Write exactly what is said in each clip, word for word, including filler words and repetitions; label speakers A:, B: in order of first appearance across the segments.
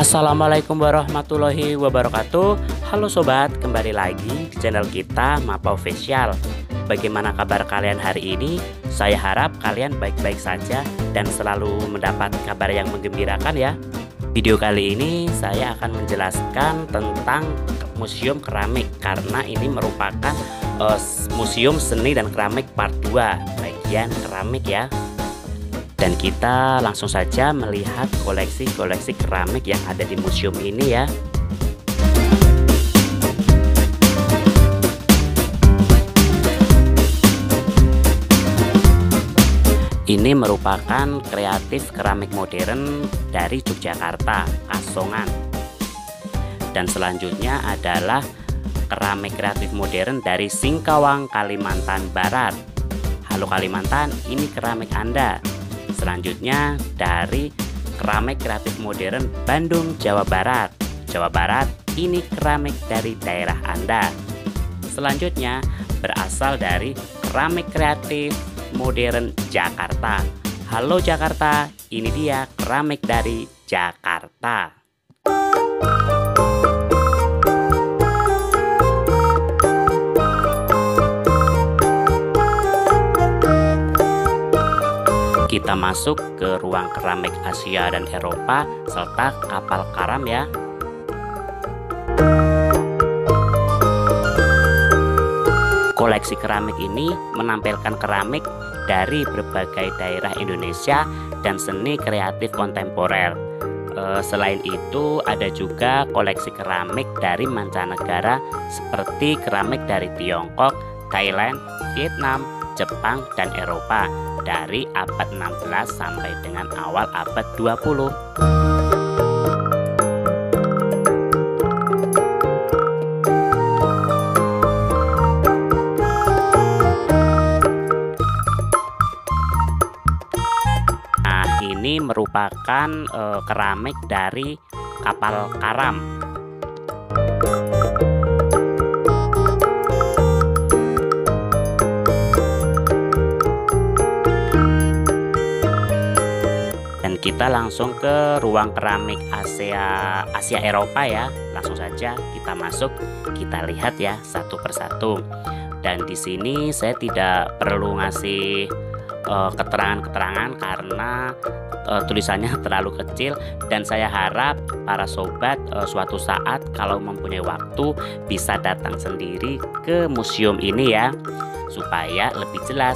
A: Assalamualaikum warahmatullahi wabarakatuh. Halo sobat, kembali lagi di channel kita Mapa Official. Bagaimana kabar kalian hari ini? Saya harap kalian baik-baik saja dan selalu mendapat kabar yang menggembirakan ya. Video kali ini saya akan menjelaskan tentang Museum Keramik, karena ini merupakan uh, Museum Seni dan Keramik part dua, bagian keramik ya. Dan kita langsung saja melihat koleksi-koleksi keramik yang ada di museum ini ya. Ini merupakan kreatif keramik modern dari Yogyakarta, Kasongan. Dan selanjutnya adalah keramik kreatif modern dari Singkawang, Kalimantan Barat. Halo Kalimantan, ini keramik Anda. Selanjutnya dari keramik kreatif modern Bandung, Jawa Barat. Jawa Barat, ini keramik dari daerah Anda. Selanjutnya berasal dari keramik kreatif modern Jakarta. Halo Jakarta, ini dia keramik dari Jakarta. Kita masuk ke ruang keramik Asia dan Eropa serta kapal karam ya. Koleksi keramik ini menampilkan keramik dari berbagai daerah Indonesia dan seni kreatif kontemporer. E, selain itu ada juga koleksi keramik dari mancanegara seperti keramik dari Tiongkok, Thailand, Vietnam, Jepang, dan Eropa dari abad enam belas sampai dengan awal abad dua puluh. Nah, ini merupakan e, keramik dari kapal karam. Kita langsung ke ruang keramik Asia Asia Eropa ya. Langsung saja kita masuk, kita lihat ya satu persatu. Dan di sini saya tidak perlu ngasih keterangan-keterangan uh, karena uh, tulisannya terlalu kecil, dan saya harap para sobat uh, suatu saat kalau mempunyai waktu bisa datang sendiri ke museum ini ya, supaya lebih jelas.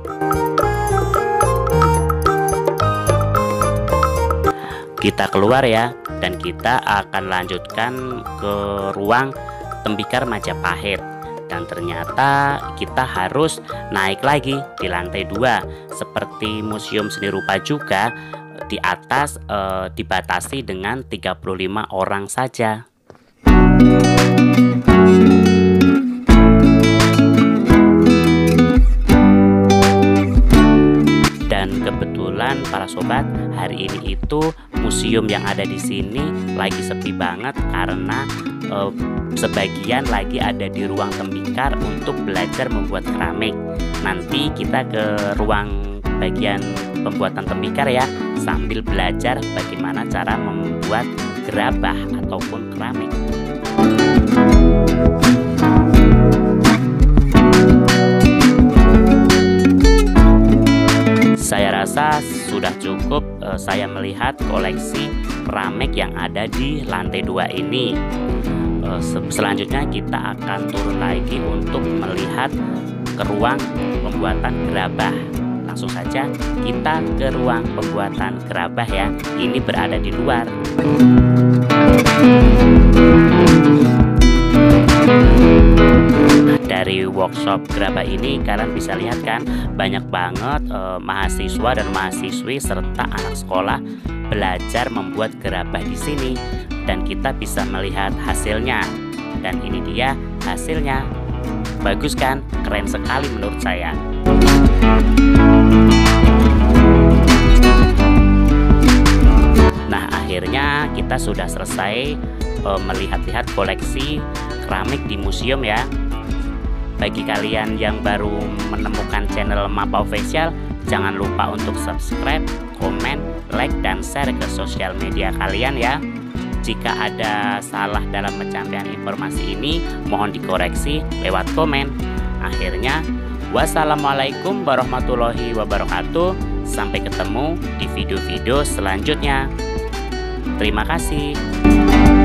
A: Kita keluar ya, dan kita akan lanjutkan ke ruang tembikar Majapahit. Dan ternyata kita harus naik lagi di lantai dua. Seperti Museum Seni Rupa juga, di atas eh, dibatasi dengan tiga puluh lima orang saja. Dan kebetulan para sobat, hari ini itu museum yang ada di sini lagi sepi banget karena e, sebagian lagi ada di ruang tembikar untuk belajar membuat keramik. Nanti kita ke ruang bagian pembuatan tembikar ya, sambil belajar bagaimana cara membuat gerabah ataupun keramik. Saya rasa sudah cukup uh, saya melihat koleksi keramik yang ada di lantai dua ini. Uh, selanjutnya kita akan turun lagi untuk melihat ke ruang pembuatan gerabah. Langsung saja kita ke ruang pembuatan gerabah ya. Ini berada di luar. Dari workshop gerabah ini kalian bisa lihat kan, banyak banget eh, mahasiswa dan mahasiswi serta anak sekolah belajar membuat gerabah di sini, dan kita bisa melihat hasilnya. Dan ini dia hasilnya. Bagus kan? Keren sekali menurut saya. Nah, akhirnya kita sudah selesai eh, melihat-lihat koleksi keramik di museum ya. Bagi kalian yang baru menemukan channel Mapa Official, jangan lupa untuk subscribe, komen, like, dan share ke sosial media kalian ya. Jika ada salah dalam penyampaian informasi ini, mohon dikoreksi lewat komen. Akhirnya, wassalamualaikum warahmatullahi wabarakatuh. Sampai ketemu di video-video selanjutnya. Terima kasih.